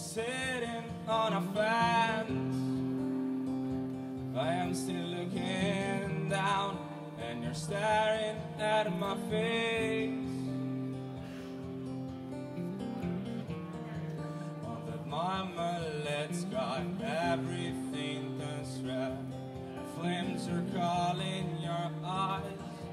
sitting on a fence. I am still looking down, and you're staring at my face. On that marmalade sky, everything turns red. Flames are calling your eyes.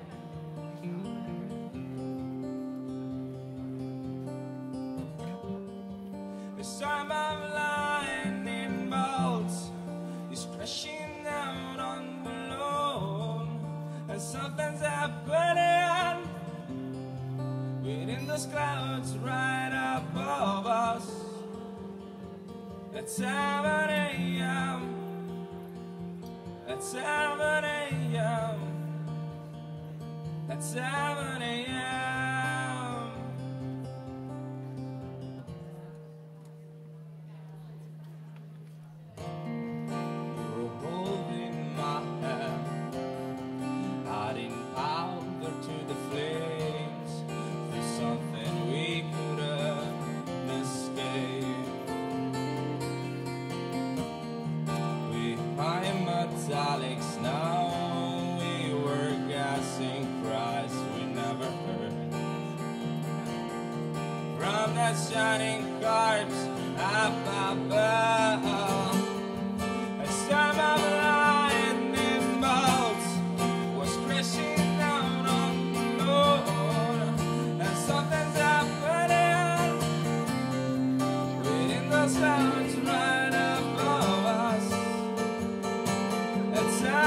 The storm of lightning bolts is crashing down on the lawn, and something's happening within those clouds right above us. At 7 a.m. At 7 a.m. At 7 a.m. You're holding my hand, hiding out there to the flames, for something we couldn't escape. Behind metallics now, we were gassing cries we never heard. From that shining corpse up above, a storm of lightning bolts was crashing down on the road, and something's happening within those clouds right above us. At 7